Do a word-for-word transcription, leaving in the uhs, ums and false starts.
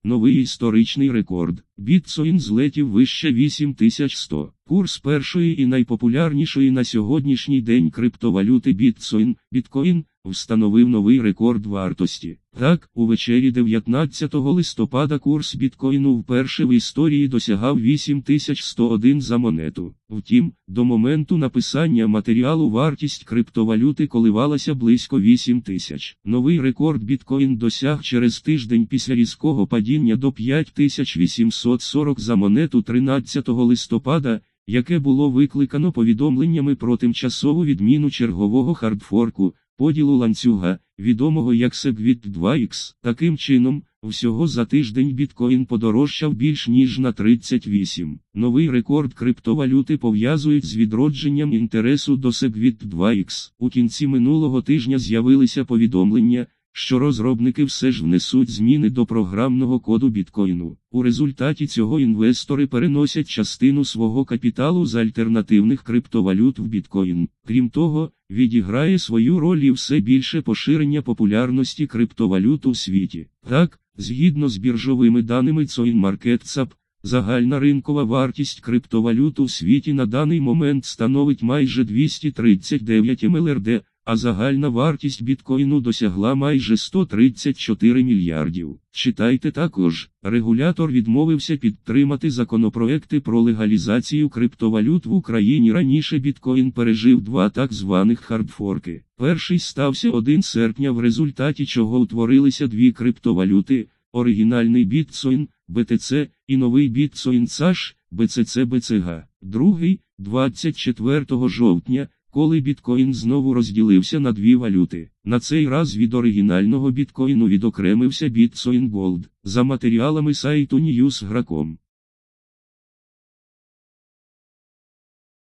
Новий історичний рекорд. Біткоін злетів вище вісім тисяч сто. Курс першої і найпопулярнішої на сьогоднішній день криптовалюти біткоін, біткоін, встановив новий рекорд вартості. Так, увечері дев'ятнадцятого листопада курс біткоїну вперше в історії досягав вісім тисяч сто один за монету. Втім, до моменту написання матеріалу вартість криптовалюти коливалася близько вісім тисяч. Новий рекорд біткоін досяг через тиждень після різкого падіння до п'ять тисяч вісімсот сорок за монету тринадцятого листопада, яке було викликано повідомленнями про тимчасову відміну чергового хардфорку, поділу ланцюга, відомого як сегвіт два ікс. Таким чином, всього за тиждень біткоін подорожчав більш ніж на тридцять вісім. Новий рекорд криптовалюти пов'язують з відродженням інтересу до сегвіт два ікс. У кінці минулого тижня з'явилися повідомлення, що розробники все ж внесуть зміни до програмного коду біткоїну. У результаті цього інвестори переносять частину свого капіталу з альтернативних криптовалют в біткоін. Крім того, відіграє свою роль і все більше поширення популярності криптовалют у світі. Так, згідно з біржовими даними CoinMarketCap, загальна ринкова вартість криптовалют у світі на даний момент становить майже двісті тридцять дев'ять мільярдів, а загальна вартість біткоїну досягла майже сто тридцять чотири мільярдів. Читайте також, регулятор відмовився підтримати законопроекти про легалізацію криптовалют в Україні. Раніше біткоін пережив два так званих хардфорки. Перший стався першого серпня, в результаті чого утворилися дві криптовалюти – оригінальний біткоін, бі те це, і новий біткоін саш, бі це це бі це ге. Другий – двадцять четвертого жовтня, коли біткоін знову розділився на дві валюти. На цей раз від оригінального біткоїну відокремився біткоін Gold. За матеріалами сайту Newsgro крапка com.